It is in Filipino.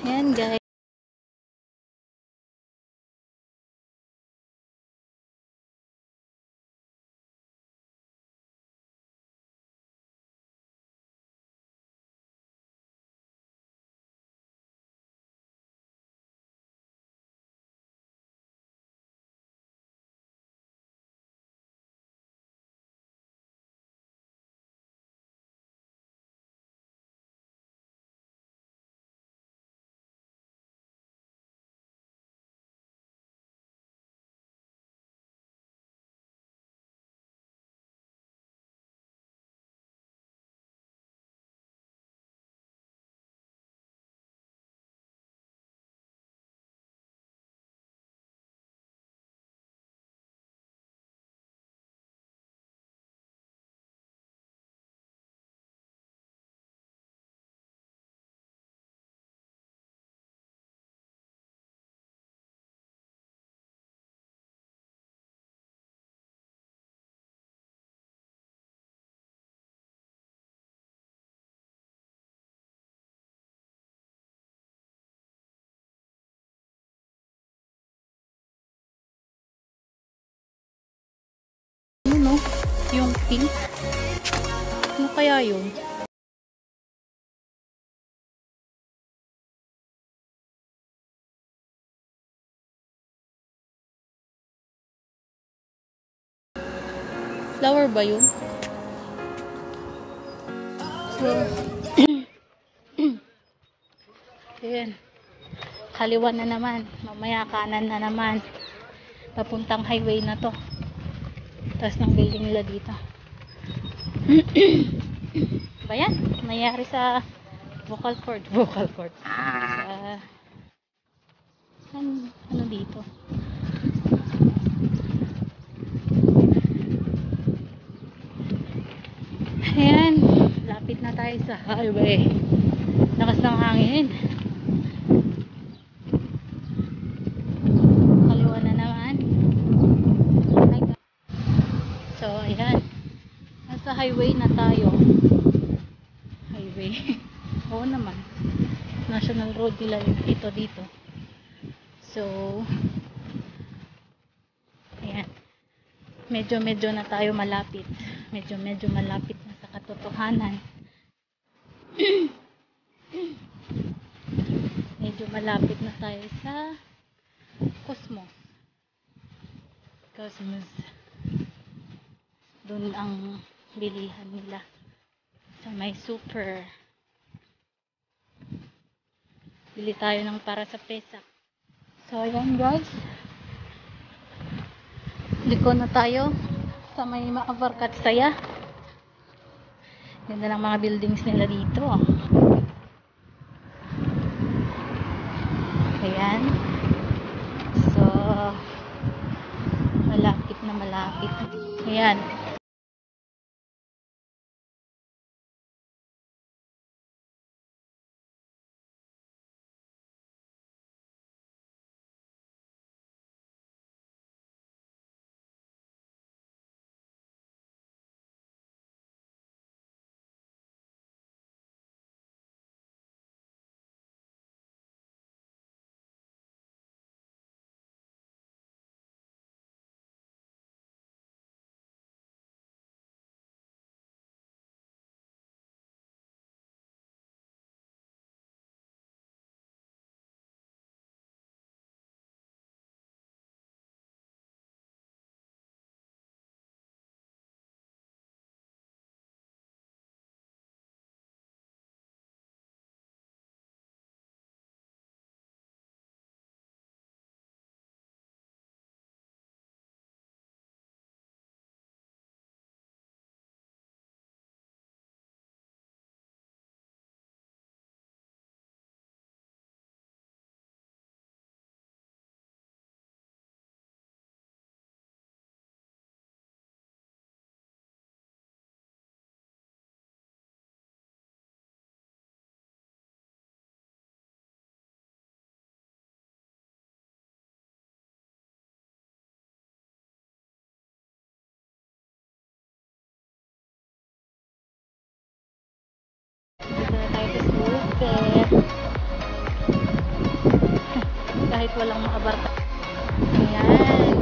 Ayan guys. Ano, yung pink? Ano kaya yun? Flower ba yun? So, ayan. Kaliwa na naman. Mamaya kanan na naman. Papuntang highway na to. Taas ng building nila dito. Ba yan? Mayari sa vocal cord. Vocal cord. Sa ano dito? Ayan. Lapit na tayo sa highway. Lakas ng hangin. Kaliwa na naman. So, ayan. Nasa highway na tayo. Highway. Oo naman. National road nila ito dito. So, ayan. Medyo na tayo malapit. Medyo malapit na sa katotohanan. Medyo malapit na tayo sa Cosmos. Doon ang bilihan nila. Sa may super. Bili tayo ng para sa pesak. So, ayan guys. Liko na tayo sa may Maabarkat Saya. Ganda ng mga buildings nila dito. Ayan. So, malapit na malapit. Ayan. Dito na tayo sa super. kahit walang maabarka. Ayan.